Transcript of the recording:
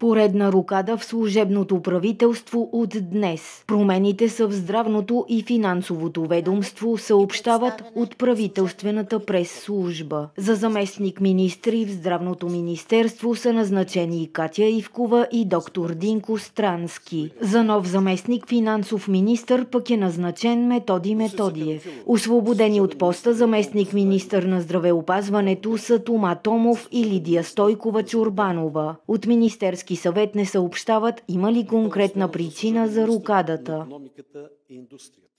Поредна рокада в служебното правителство от днес. Промените са в здравното и финансовото ведомство, съобщават от правителствената прес-служба. За заместник министри в здравното министерство са назначени Катя Ивкова и доктор Динко Странски. За нов заместник финансов министър пък е назначен Методи Методиев. Освободени от поста заместник министър на здравеопазването са Тома Томов и Лидия Стойкова Чорбанова. От Министерски съвет не съобщават има ли конкретна причина за рокадата.